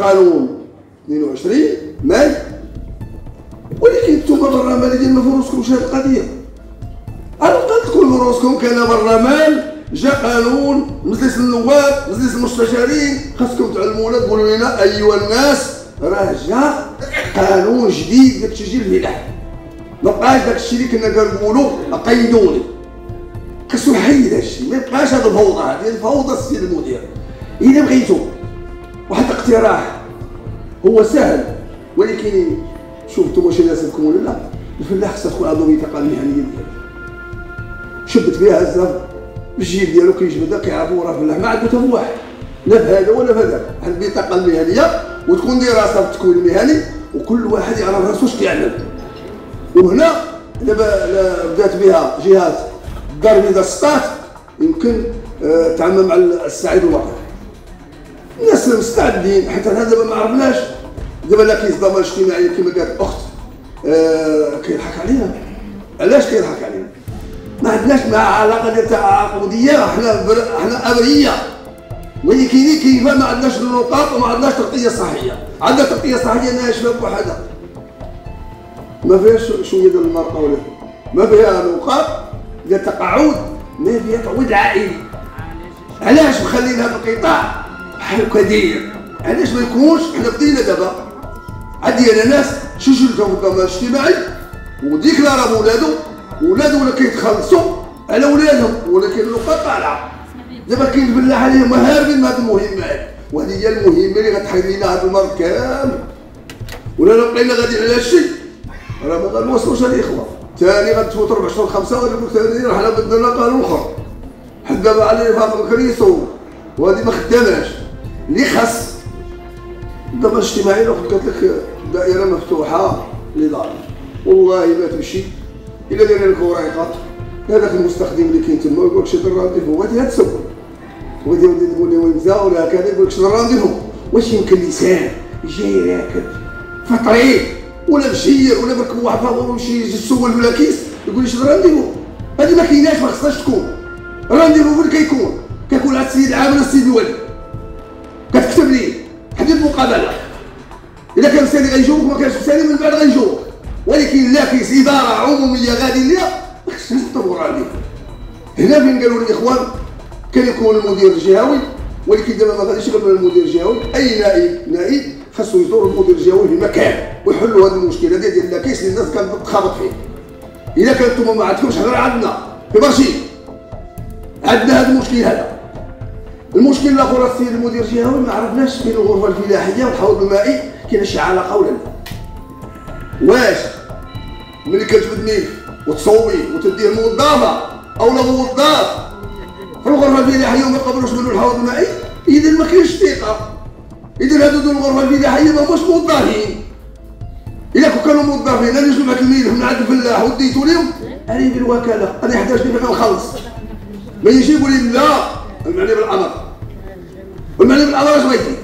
قانون 22 ماي، ولكن نتوما برلمان ديال ما فروسكمش هذه القضيه. انا قلت لكم فروسكم كان برلمان، جا قانون مجلس النواب، مجلس المستشارين، خاصكم تعلمونا تقولوا لنا ايها الناس راه جا قانون جديد ديال تسجيل الفلاحه. ما بقاش داك الشيء اللي كنا كنقولوا قيدوني، خاصو نحيد هذا الشيء، ما يبقاش هذه الفوضى، هذه الفوضى السيد المدير. اذا بغيتو واحد الاقتراح هو سهل، ولكن شوف نتوما واش يناسبكم ولا لا. الفلاح خاصها تكون عنده بطاقه المهنيه ديالو، شبت بها هزه بالجيب ديالو كيجبدها كيعرفوا راه فلاح، ما عنده حتى واحد لا في هذا ولا في هذاك. واحد البطاقه المهنيه وتكون دراسه في التكوين المهني، وكل واحد يعرف راسو اش كيعمل. وهنا دابا بدات بها جهات الدار البيضاء السطات، يمكن تعمم مع السعيد الوطني. الناس مستعدين، حتى هذا دابا ما عرفناش. دابا لا كاين الضمان الاجتماعي كما قالت الاخت كيضحك علينا. علاش كيضحك علينا؟ ما عندناش مع علاقه ديال تعاقديه، حنا ابريه، ولكن كيف ما عندناش النقاط وما عندناش تغطيه صحيه. عندنا تغطيه صحيه انها شباب وحده ما فيهاش شويه ديال المرأة ولا ما فيها نقاط ديال تقاعد، ما فيها تعويض عائلي. علاش مخلين هذا القطاع بحال هكا داير؟ علاش ما يكونش؟ حنا بدينا دابا عندي انا ناس سجلتهم في الضمان الاجتماعي وديكلارا ولادو ولا كيتخلصوا على ولادهم، ولكن النقاط طالعه. دابا كاين الفلاح عليهم هاربين من هذه المهمات، وهذه هي المهمه اللي غتحيد لنا هذا المرض كامل. ولا بقينا غاديين على هذا الشيء راه ما غنوصلوش الاخوه. ثاني غتفوت 14/5 غادي نقول ثاني راه حنا بدلنا قانون اخر. حنا دابا على وفاق الكريسو وهذه ما خداماش. اللي خاص الضمان الاجتماعي لو قلت لك دائره مفتوحه للدار، والله ما تمشي الا دايرين لك وريقه. هذاك المستخدم اللي كاين تما يقول لك شد الرانديفو، هذه تسول وغادي تقول لي وين مزا ولا هكذا، يقول لك شد الرانديفو. واش يمكن لسان جاي راكب في الطريق ولا مشير ولا بركب واحد فاضل ويمشي يسول ولا كيس يقول لي شد الرانديفو؟ هذه ما كايناش، ما خصهاش تكون. الرانديفو فين كيكون؟ كيكون عند السيد العام ولا السيد الولي، كتكتب ليه حدد المقابله. اذا كان مسالي غيجاوبك، ما كانش مسالي من بعد غيجاوبك. ولكن لا كاين اداره عموميه غادي ليها ما خصناش نطبقوا عليه. هنا فين قالوا الاخوان كان يكون المدير الجهوي، ولكن دابا ما غاديش يكون المدير الجهوي. اي نائب خاصو يزور المدير الجهوي في مكان ويحلوا هذه المشكله ديال اللاكيس اللي الناس كانت تخابط فيه. اذا كان نتوما ما عندكمش، حنا عندنا في برشيد عندنا هذا المشكل. هذا المشكل الاخر السيد المدير الجهوي ما عرفناش بين الغرفه الفلاحيه والحوض المائي كاين شي علاقه ولا لا. واش ملي كتبدني وتصوبي وتديه الموظفه او لا موظف في الغرفه الفلاحيه وما يقبلوش منه الحوض المائي، اذا ما كاينش ثقه. اذا هادو الغرفه الفلاحيه ماهمش موظفين. الا كانوا موظفين انا نجيب معاك الميل من عند الفلاح وديتو لهم عليه بالوكاله، انا يحتاجني باش نخلص. ما يجي يقول لي لا المعني بالامر، والمعني بالامر اش بغيتي؟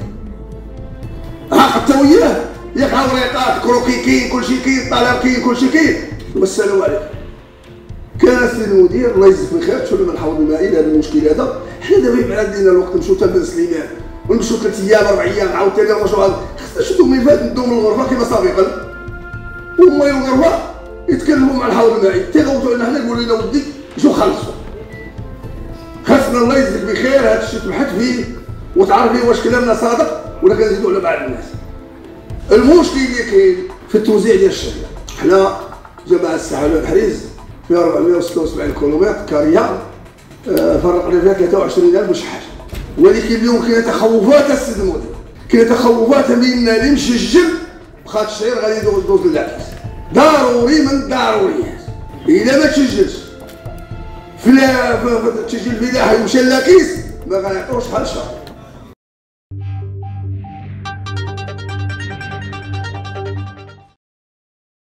حتى وياه ياك ها وريقات كروكي كاين، كلشي كاين، طلب كاين، كلشي كاين. والسلام عليكم. كان السيد المدير الله يجزيك بالخير تشوف لنا الحوض المائي لهذا المشكل هذا. حنا دابا يبعد لنا الوقت، نمشيو حتى بن سليمان ونمشيو 3 ايام 4 ايام عاوتاني نرجعوا. خصنا نشدو ملفات ندو من الغرفه كما سابقا، وهما الغرفه يتكلموا مع الحوض المائي، تيغوتوا لنا حنا يقولوا لنا ودي شو خلصوا. خاصنا الله يجزيك بخير هذا الشيء تبحث فيه وتعرف فيه واش كلامنا صادق ولا كنزيدوا على بعض الناس. المشكل اللي كاين في التوزيع ديال الشركه، حنا جماعه الساحل والحريز فيها 476 كيلومتر كاريه، فرقنا فيها 23,000 وشي حاجه. ولكن اليوم كاين تخوفات السيد المدير، كاين تخوفات من اللي مسجل بخات الشعير غادي يدوز للعكس. ضروري من الضروريات الا ما تسجلش في التسجيل الفلاحي ومشى للاكيس ما غنعطيوش شحال شهر.